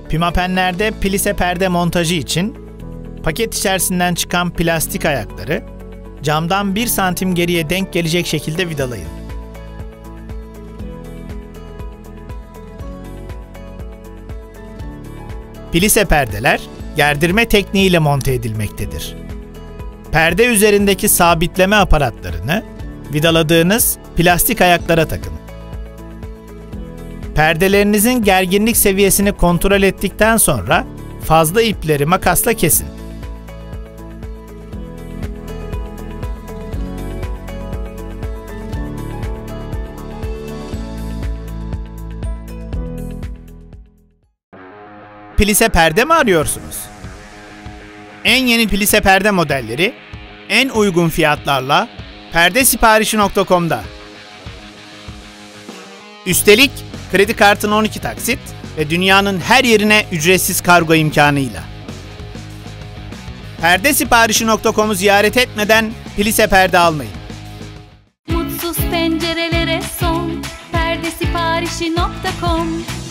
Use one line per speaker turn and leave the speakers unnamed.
Pimapenlerde plise perde montajı için paket içerisinden çıkan plastik ayakları camdan 1 santim geriye denk gelecek şekilde vidalayın. Plise perdeler gerdirme tekniğiyle monte edilmektedir. Perde üzerindeki sabitleme aparatlarını vidaladığınız plastik ayaklara takın. Perdelerinizin gerginlik seviyesini kontrol ettikten sonra fazla ipleri makasla kesin. Plise perde mi arıyorsunuz? En yeni plise perde modelleri en uygun fiyatlarla perdesiparişi.com'da. Üstelik kredi kartın 12 taksit ve dünyanın her yerine ücretsiz kargo imkanıyla. Perdesiparişi.com'u ziyaret etmeden plise perde almayın.
Mutsuz pencerelere son perdesiparişi.com